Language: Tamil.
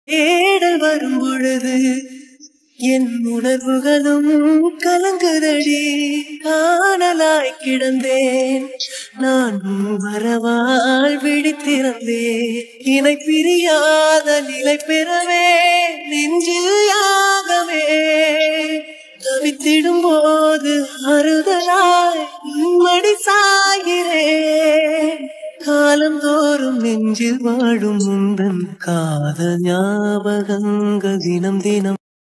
ஏடல் வரும் பொழுது என் உணர்வுகளும் கலங்குதடி. காணலாய் கிடந்தேன் நான் வரவால் விழித்திறந்தேன். இணை பிரியாத நிலை பெறவே நெஞ்சில் யாகமே. தவித்திடும் போது அறுதலாய் உன்மடி சாகிறேன். காலந்தோறும் நெஞ்சில் வாழும் முந்தன் காதல் ஞாபகங்கள் தினம் தினம்